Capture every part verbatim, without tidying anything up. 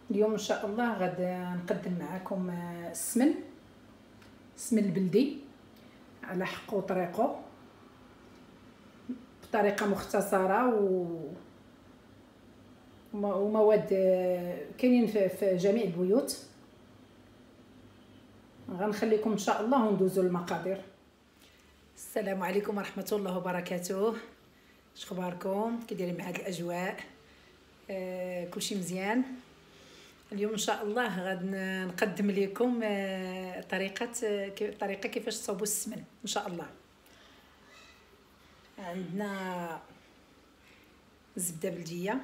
اليوم ان شاء الله غادي نقدم معكم السمن السمن البلدي على حقه وطريقه بطريقه مختصره و ومواد كاينين في جميع البيوت. غنخليكم ان شاء الله وندوزوا المقادير. السلام عليكم ورحمه الله وبركاته. اش اخباركم؟ كي دايرين مع هاد الاجواء؟ آه كلشي مزيان. اليوم ان شاء الله غادي نقدم لكم آه طريقه آه طريقه كيفاش تصاوبوا السمن ان شاء الله. عندنا زبده بلديه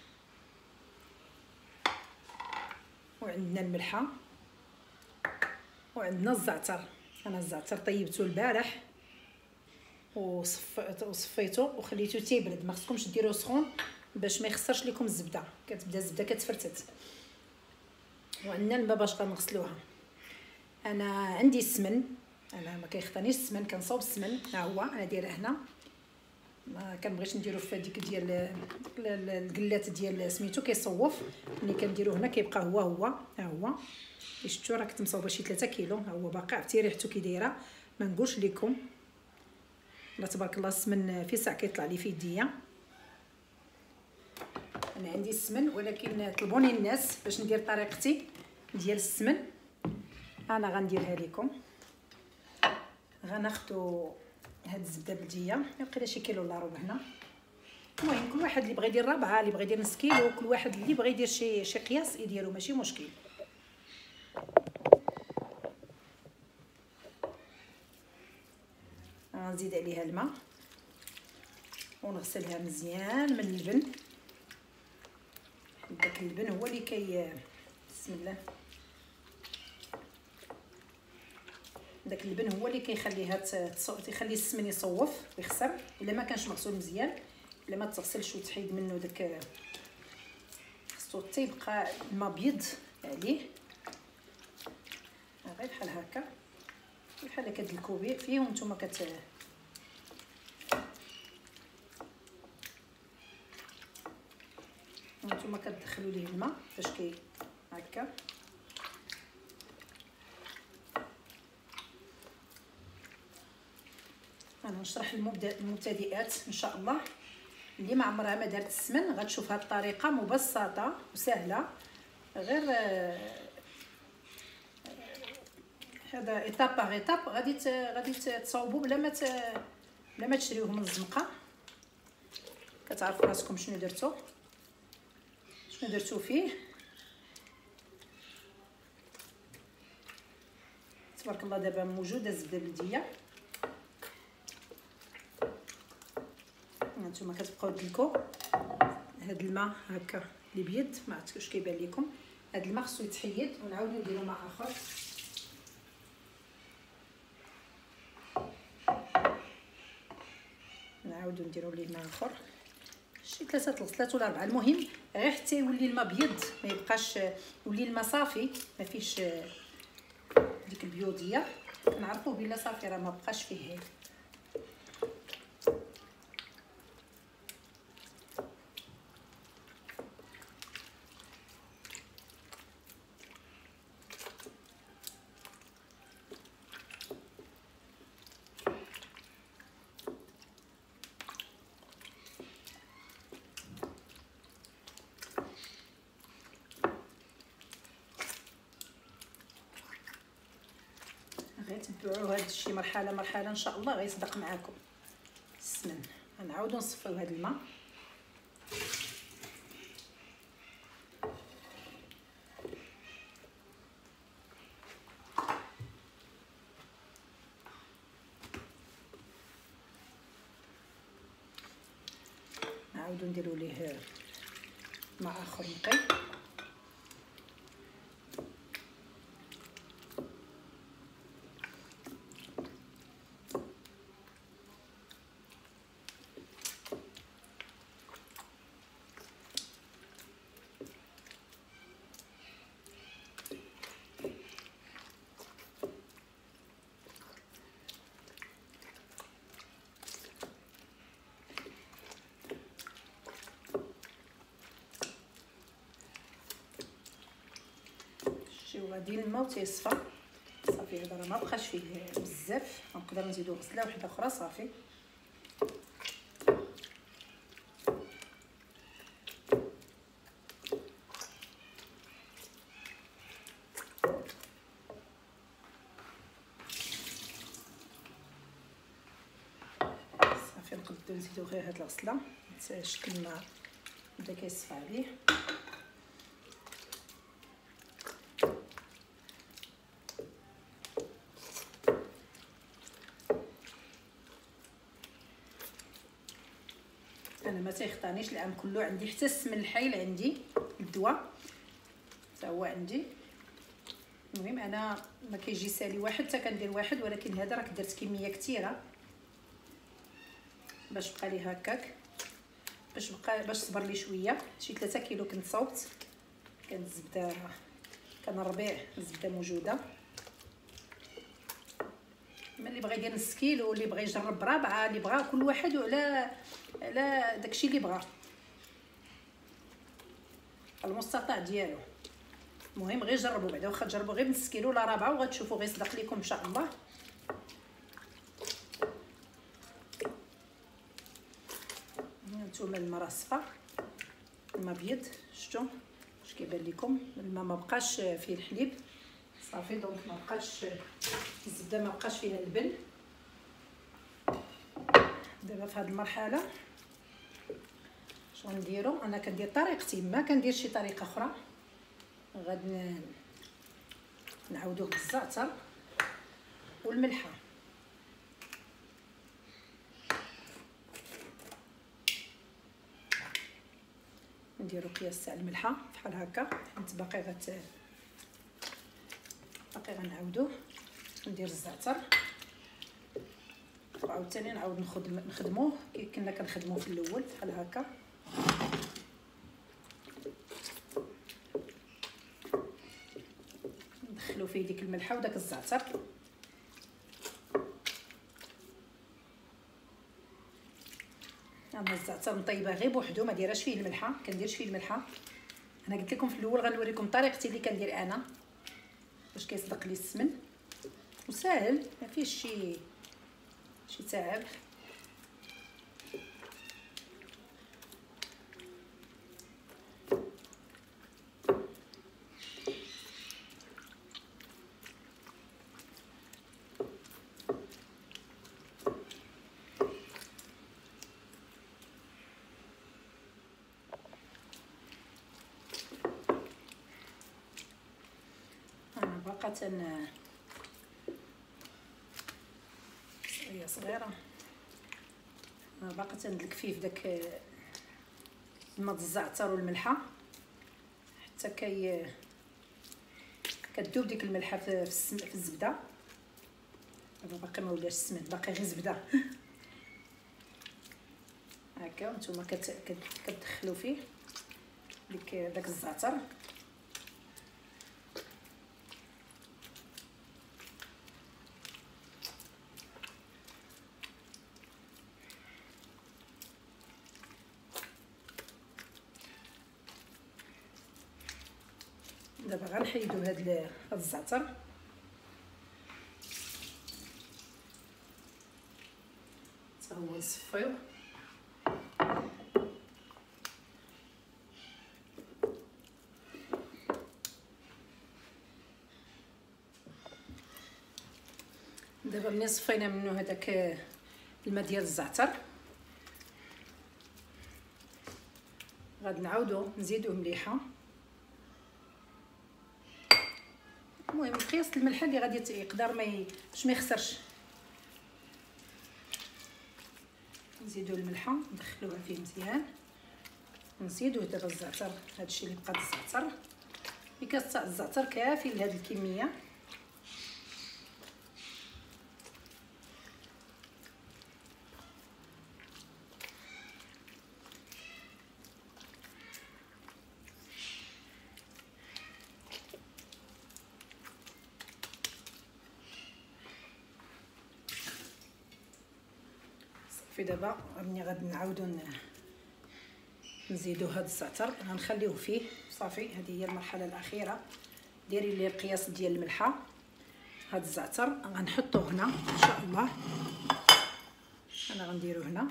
وعندنا الملحه وعندنا الزعتر. انا الزعتر طيبته البارح وصفيته وصفيته وخليته تيبرد، ما خصكمش ديروه سخون باش ما يخسرش لكم الزبده، كتبدا الزبده كتفرتت. وعندنا الماء باش غنغسلوها. انا عندي السمن، انا ما كيخطانيش السمن، كنصاوب السمن ها هو انا دايره هنا، ما كنبغيش نديرو في ديك ديال القلات ديال سميتو كيصوف. ملي كنديرو هنا كيبقى هو هو ها هو. شفتوا راه كنت مصاوبه شي ثلاثة كيلو، ها هو باقي. عرفتي ريحته كي دايره، ما نقولش لكم. الله تبارك الله السمن في ساعه كيطلع لي في يديا. انا عندي السمن، ولكن طلبوني الناس باش ندير طريقتي ديال السمن. انا غنديرها لكم. غناخذوا هاد الزبده بلديه يبقى شي كيلو الا ربع هنا. المهم كل واحد اللي بغى يدير ربعه، اللي بغى يدير نص كيلو، كل واحد اللي بغى يدير شي شي قياس يديرو، ماشي مشكل. غنزيد عليها الماء ونغسلها مزيان من اللبن. داك اللبن هو اللي كي بسم الله، داك اللبن هو اللي كيخليها تيخلي السمن يصوف ويخسر الا ما كانش مغسول مزيان، الا ما تغسلش وتحيد منه داك، خصو تيبقى الماء بيض عليه غير بحال هكا، بحال هكا دلكوبي فيه وانتم كت وانتم كتدخلوا ليه الماء فاش كي هكا. انا نشرح للمبتدئات ان شاء الله اللي ما عمرها ما دارت السمن غتشوف هذه الطريقه مبسطه وسهله، غير هذا ايطاب باغ ايطاب غادي غادي تصاوبوا بلا ما بلا ما تشريوه من الزنقه. كتعرفوا راسكم شنو درتو شنو درتو فيه. تبارك الله دابا موجوده الزبده البلديه. هانتوما كتبقاو تدلكوا هاد الماء هكا اللي بيض، ما عرفتش واش كيبان لكم. هاد الماء خصو يتحيد ونعاودو نديرو ماء اخر. نعاودو نديرو ليه ماء اخر شي ثلاثه الغسلات ولا اربعه، المهم غير حتى يولي الماء بيض، ما يبقاش يولي الماء صافي ما فيش ديك البيوضيه. كنعرفوه بلا صافي راه ما بقاش فيه هيك. غيتبعوا هذا الشيء مرحله مرحله ان شاء الله غيصدق معاكم السمن. غنعاودوا نصفيو هذا الماء. نعاودوا نديروا ليه ماء اخر نقي. وغادي الماء تيصفى صافي. هذا راه ما بقاش فيه بزاف، نقدر نزيدو غسله وحده اخرى صافي. صافي نقدروا نزيدو غير هاد الغسله شكل الماء بدا كيصفى عليه. انا ما تيخطانيش العام كله، عندي حتى السمن الحيل، عندي الدواء حتى هو عندي. المهم انا ما كيجي سالي واحد حتى كندير واحد، ولكن هذا راك درت كميه كثيره باش بقى لي هكاك، باش بقى باش صبر لي شويه. شي ثلاثة كيلو كنت صوبت، كانت الزبده كان الربيع الزبده موجوده. من اللي بغى يدير نص كيلو، اللي بغى يجرب برابعه، اللي بغى كل واحد على على داكشي اللي بغى المستطاع ديالو. المهم غير جربوا بعدا، واخا تجربوا غير بنص كيلو ولا رابعه وغتشوفوا غيصدق لكم ان شاء الله. هانتوما الماء راه صفى، الماء ابيض شفتوا اش كيبان لكم، الماء ما بقاش فيه الحليب صافي. دونك ما بقاش الزبده، ما بقاش فيها اللبن. دابا في هذه المرحله شنو نديرو؟ انا كندير طريقتي، ما كندير شي طريقه اخرى. غادي نعاودوه بالزعتر والملحه. نديرو قياس تاع الملحه بحال هكا، حيت باقي غت باقي غنعاودوه. ندير الزعتر وعاوتاني نعاود نخدم نخدموه كي كنا كنخدموه في الاول بحال هكا. ندخلو فيه ديك الملحه وداك الزعتر. انا الزعتر نطيبه غير بوحدو، ما ديرهاش فيه الملحه، كنديرش فيه الملحه. انا قلت لكم في الاول غنوريكم طريقتي اللي كندير انا باش كيصدق لي السمن، وساهل ما فيش شي شي تعب. انا باقا تن هي صغيره، انا باقا تندلك فيه داك الماء الزعتر والملحه حتى كي كتذوب ديك الملحه في السم... في الزبده. دابا باقي ما ولاش السمن، باقي غير زبده هكا. وانتم كت... كت... كتدخلوا فيه ديك داك الزعتر. دابا غنحيدو هاد هاد الزعتر، حتى هو نصفيوه. دابا ملي صفينا منه هذاك الماء ديال الزعتر، غادي نعاودو نزيدوه مليحه. المهم قياس الملح اللي غادي يقدر ما ي... باش ما يخسرش. نزيدو الملحه ندخلوها فيه مزيان، نزيدوه دابا الزعتر. هادشي اللي بقى الزعتر، الكاس تاع الزعتر كافي لهاد الكميه. صافي دابا ملي غادي نعاودو نزيدو هاد الزعتر، غنخليوه فيه صافي. هذه هي المرحله الاخيره ديري لي القياس ديال الملحه. هاد الزعتر غنحطوه هنا ان شاء الله. انا غنديرو هنا،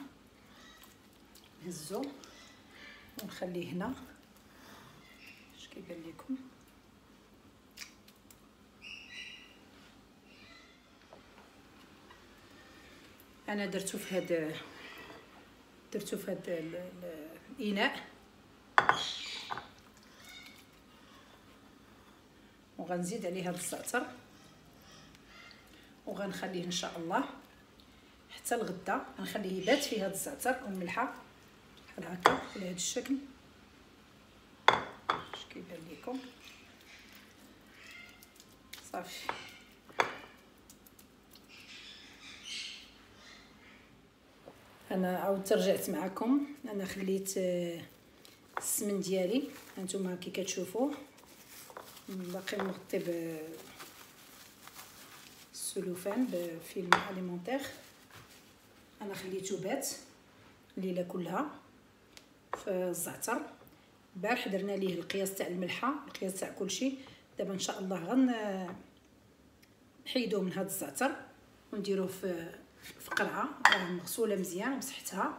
نهزو ونخليه هنا. اش كيبان لكم؟ انا درتو في هاد درتو في هاد الاناء، وغنزيد عليه هاد الزعتر وغنخليه ان شاء الله حتى الغدا. غنخليه يبات فيه هاد الزعتر والملحه بحال هكا على هاد الشكل. اش كيبان لكم؟ صافي. انا عاودت رجعت معكم. انا خليت السمن ديالي هانتوما كي كتشوفوه باقي مغطي بالسلوفان بفيلم اليمونتير. انا خليته بات الليله كلها في الزعتر. البارح درنا ليه القياس تاع الملحه، القياس تاع كلشي. دابا ان شاء الله غن نحيدوه من هذا الزعتر ونديروه في في قرعه راه مغسوله مزيان ومسحتها.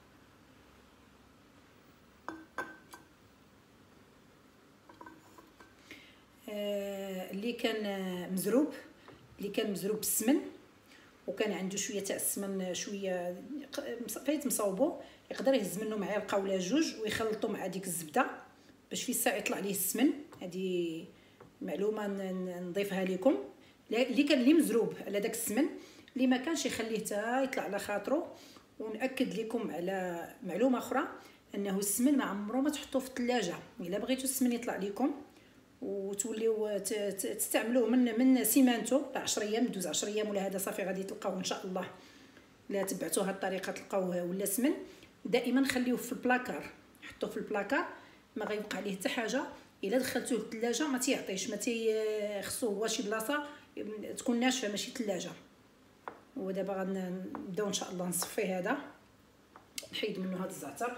آه اللي كان مزروب اللي كان مزروب بالسمن وكان عنده شويه تاع السمن شويه فايت مصاوبو، يقدر يهز منه معلقه ولا جوج ويخلطو مع ديك الزبده باش في الساعه يطلع ليه السمن. هذه معلومه نضيفها لكم. اللي كان اللي مزروب على داك السمن، اللي ما كانش يخليه حتى يطلع على خاطرو. ونأكد لكم على معلومه اخرى، انه السمن ما عمره ما تحطوه في الثلاجه. الا بغيتو السمن يطلع لكم وتوليو تستعملوه من من سيمانتو ل عشرة ايام، دوز عشرة ايام ولا هذا صافي غادي تلقاوه ان شاء الله. لا تبعتوا هذه الطريقه تلقاوه. ولا سمن دائما خليوه في البلاكار، حطوه في البلاكار ما غيبقى عليه حتى حاجه. الا دخلتوه للثلاجه ما تيعطيش، ما تيخصو هو شي بلاصه تكون ناشفه ماشي ثلاجه. ودابا غنبداو ان شاء الله نصفي هذا، نحيد منه هذا الزعتر.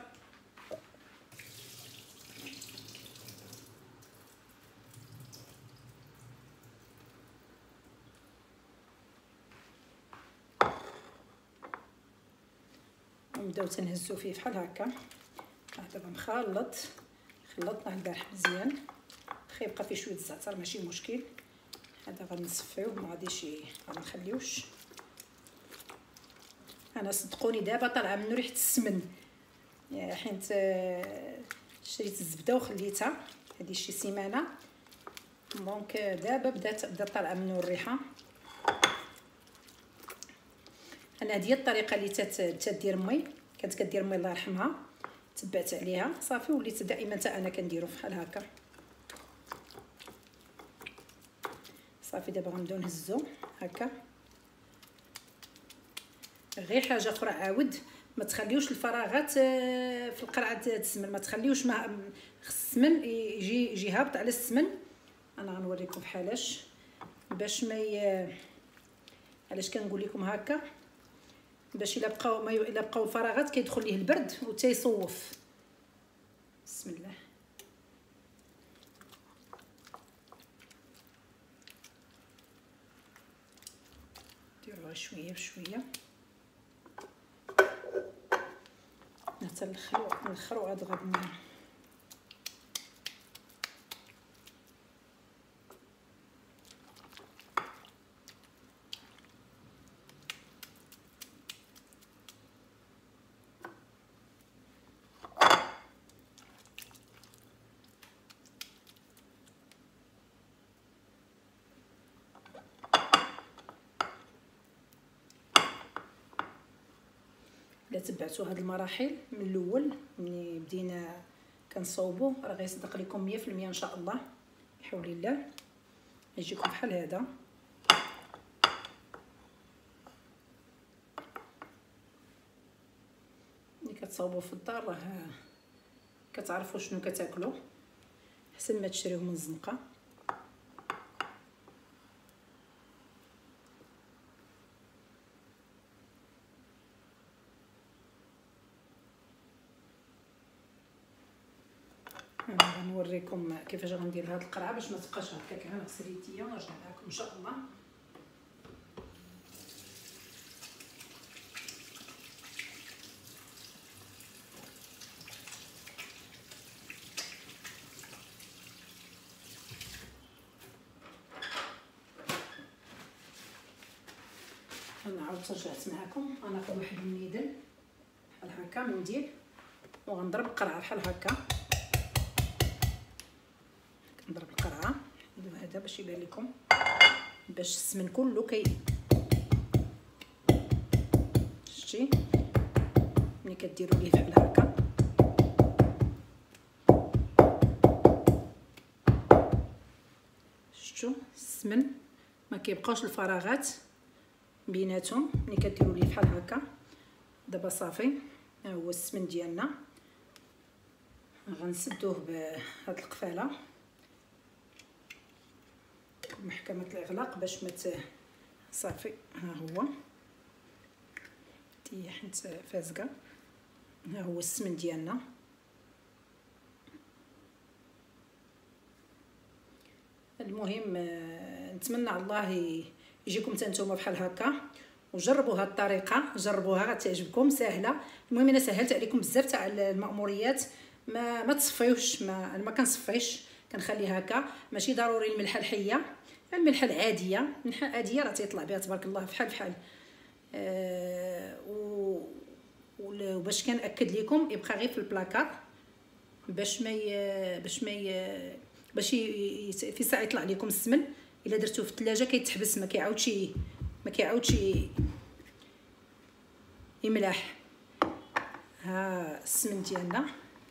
ونبداو تنهزو فيه بحال هكا. دابا مخلط، خلطناه البارح مزيان، خيبقى فيه شويه الزعتر ماشي مشكل. هذا غنصفيوه ما غاديش غنخليوش. انا صدقوني دابا طالعه منه ريحه السمن، حيت شريت الزبده وخليتها هذه شي سيمانه. دونك دابا بدات بدات طالعه منه الريحه. انا هذه الطريقه اللي تدير امي، كانت كدير امي الله يرحمها، تبعت عليها صافي وليت دائما حتى انا كنديرو بحال هكا. صافي دابا غنبداو نهزو هكا. غير حاجه اخرى عاود، ما تخليوش الفراغات في القرعه السمن، ما تخليوش ما السمن يجي يجي هابط على السمن. انا غنوريكم بحالاش باش ما ي... علاش كنقول لكم هكا، باش الا بقاو ما ي... الا بقاو الفراغات كيدخل ليه البرد وتيصوف. بسم الله. ديروها شويه بشويه حتى نخلو نخرو هاد غادنا. الا تبعتوا هاد المراحل من الاول ملي بدينا كنصاوبوه راه غيصدق لكم مية في المية ان شاء الله بحول الله. يجيكم بحال هذا. ملي كتصاوبوه في الدار راه كتعرفوا شنو كتاكلوا احسن ما تشريوه من الزنقه. انا غنوري نوريكم كيفاش غندير هاد القرعه باش ما تبقاش هكاك. غنغسل يديا ونرجع معكم ان شاء الله. انا عاود رجعت معكم. غناخذ واحد الميدل بحال هكا، منديل، وغنضرب القرعه بحال هكا. نضرب القرعه هذا باش يبان لكم، باش السمن كله كي شتي ملي كديروا ليه بحال هكا. شفتوا السمن ما كيبقاوش الفراغات بيناتهم ملي كديروا ليه بحال هكا. دابا صافي، ها هو السمن ديالنا. غنسدوه بهاد القفاله محكمه الاغلاق باش ما صافي. ها هو تيحت فازقه. ها هو السمن ديالنا. المهم نتمنى الله يجيكم حتى نتوما بحال هكا وجربوا هاد الطريقه، جربوها غتعجبكم، سهله. المهم انا سهلت عليكم بزاف تاع المأموريات. ما ما تصفيوش، ما انا ما كنصفيش، كنخليها هكا. ماشي ضروري الملحه الحيه، الملحه العاديه، الملحه العاديه راه تيطلع بها تبارك الله بحال بحال. آه و وباش كنأكد لكم يبقى غير في البلاكار باش ما ي... باش ما ي... باش ي... في ساعه يطلع لكم السمن. الا درتوه في الثلاجه كيتحبس، ما كيعاودش ما كيعاودش يملاح. ها السمن ديالنا.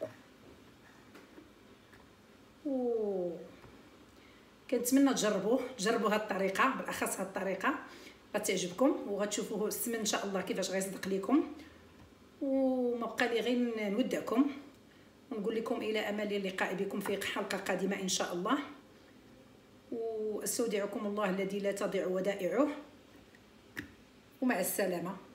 و كنتمنى تجربوه، تجربوا هاد الطريقه، بالاخص هاد الطريقه غتعجبكم وغتشوفوا السمن ان شاء الله كيفاش غيصدق لكم. وما بقى لي غير نودعكم ونقول لكم الى امل اللقاء بكم في حلقه قادمه ان شاء الله. واستودعكم الله الذي لا تضيع ودائعه، ومع السلامه.